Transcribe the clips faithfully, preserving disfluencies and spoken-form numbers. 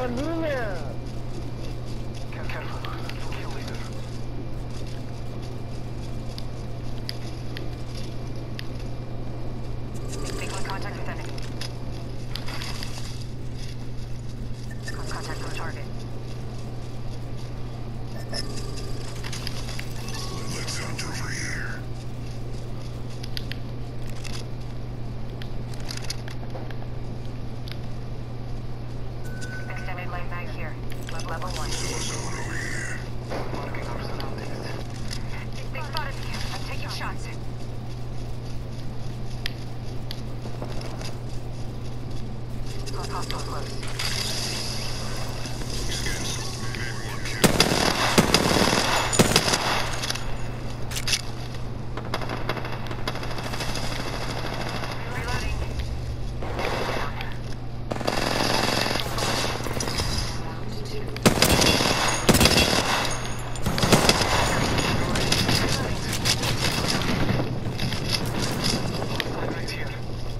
man, move there! Careful, kill leader. Making contact with enemy. Contact on target. Let's hunt over here. Extended light mag here. Le- level one. Someone over here. Marking our surroundings. They spotted me. I'm taking shots. Hostile close. Skins. Name one kill. Reloading. Right here.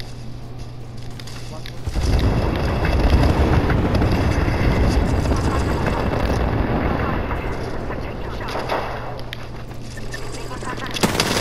I'm taking shots. Making contact.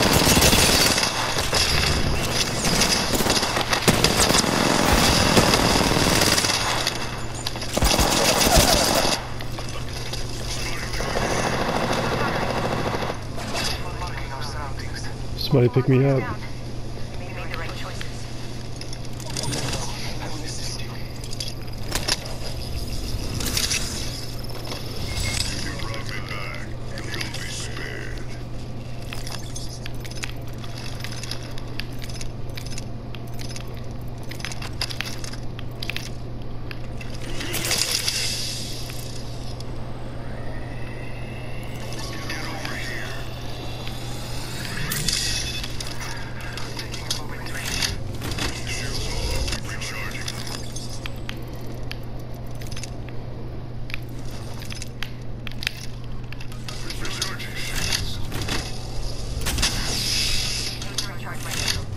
Marking our surroundings. Somebody pick me up. Down. You made the right choices. I will assist you. If you brought me back, you'll be spared. Get over here. Taking a moment to read. Shields all up. Recharging. Recharging shields. Need to recharge my shield.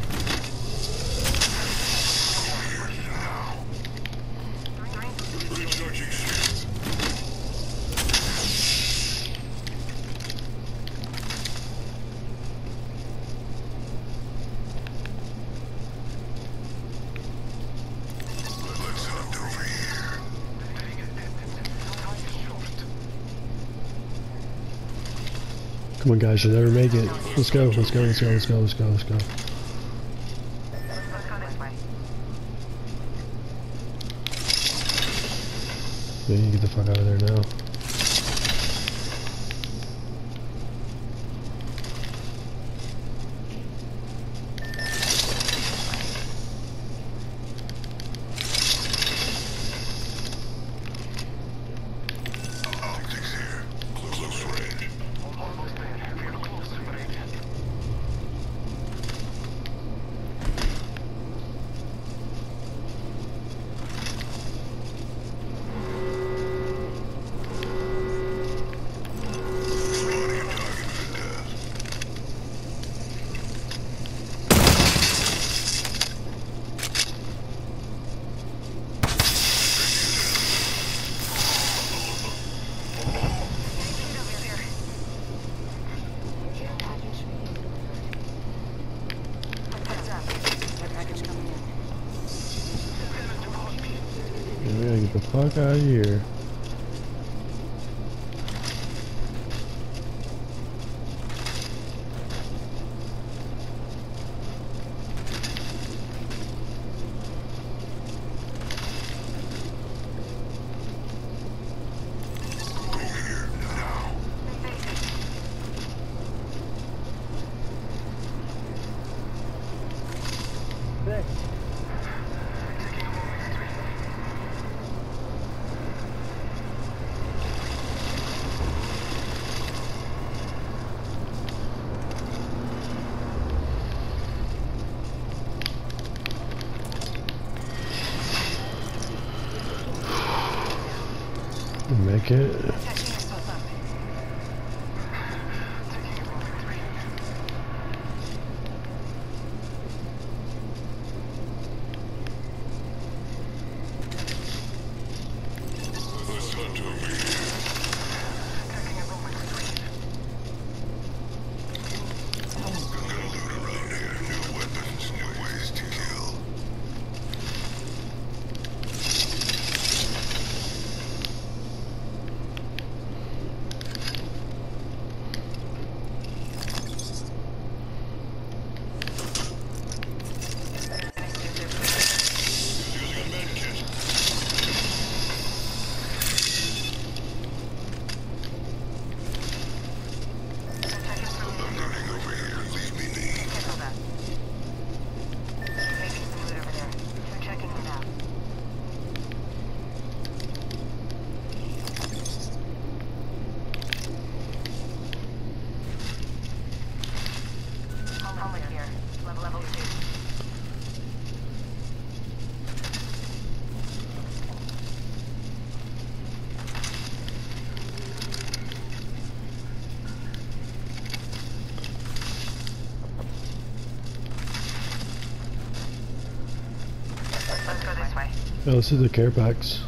Recharging shields. Let's hunt over here. Come on, guys, you'll never make it. Let's go, let's go, let's go, let's go, let's go, let's go. Let's go this way. Yeah, you get the fuck out of there now. Optics here. Close range. Almost there. We're close to range. Spotting a target for death. Heads up. Care package coming in. Yeah, we gotta get the fuck out of here. Over here now. Six. Taking a moment to read. Make it. Catching ourselves up. Taking a moment to read. Oh, this is the care packs.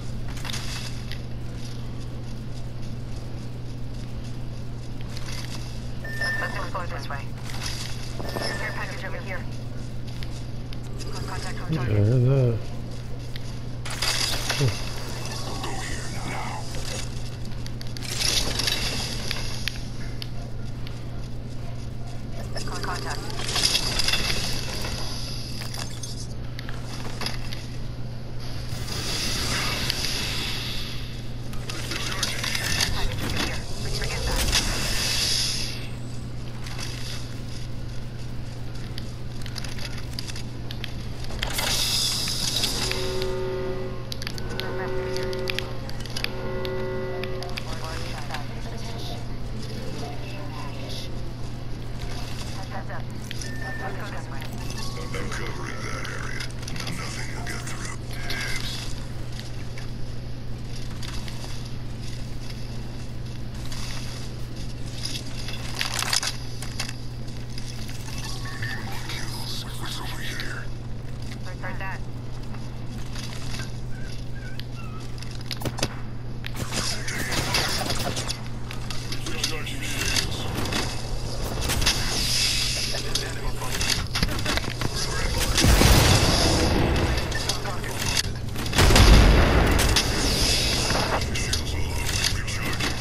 Let's explore this way. Care package over here. Contact on Yeah, target. that. Contact. Package over here. Forget that. I'm covering that area. Nothing will get through. Dibs. Need more kills. What's over here? Heard that. Recharging shields. Shields low. Recharging.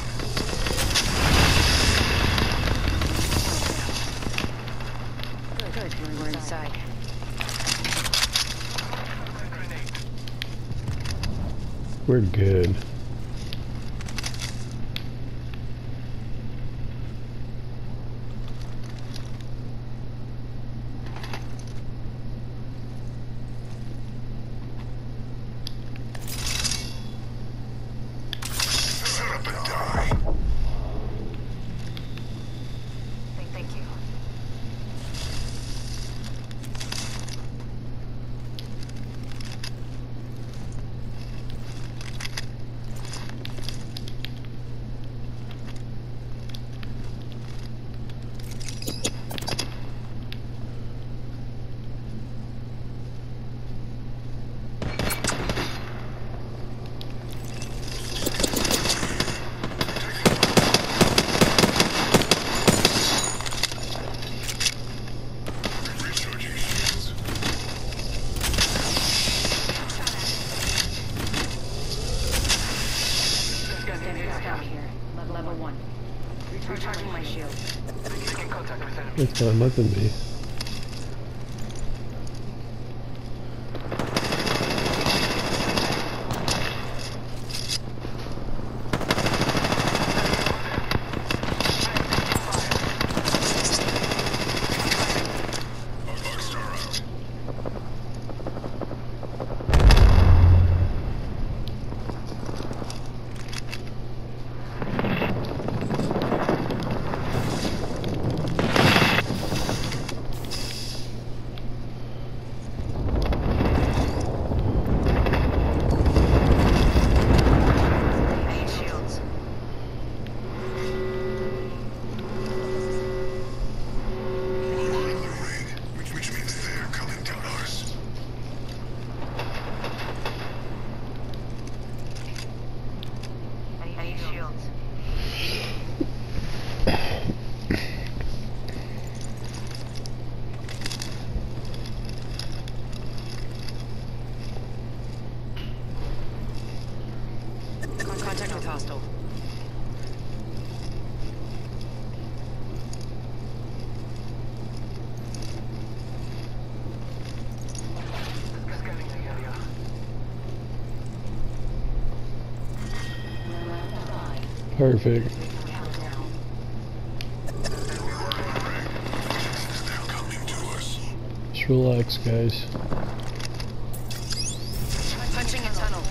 Good, good. We're inside. We're good. Set up and die. Thank, thank you. Recharging shields. Standard down here. Level, level one. Recharging my shield. It's not nothing me. Arcstar out. I need shields. We're in the ring, which, which means they're coming down ours. I need shields. Contact with hostile. Perfect. They're coming to us. Just relax, guys. Punching a tunnel.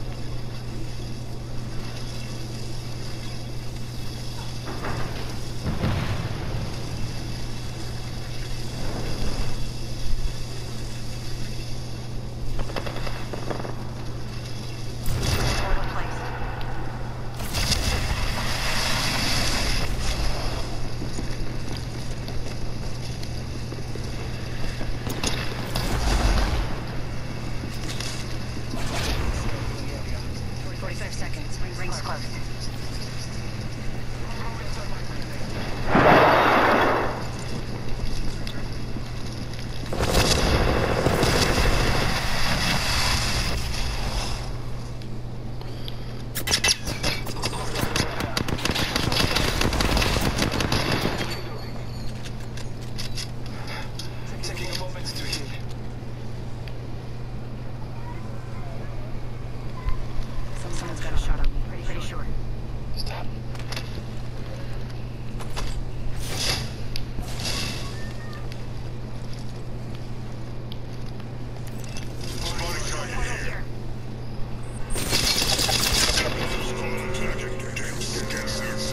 Portal placed. forty-five seconds. Rings close. Taking a moment to heal. Someone's got a shot on me. Pretty, pretty sure. Stop. Spotting target here. Attacking. James, get six.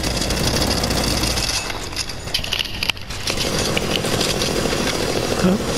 Huh?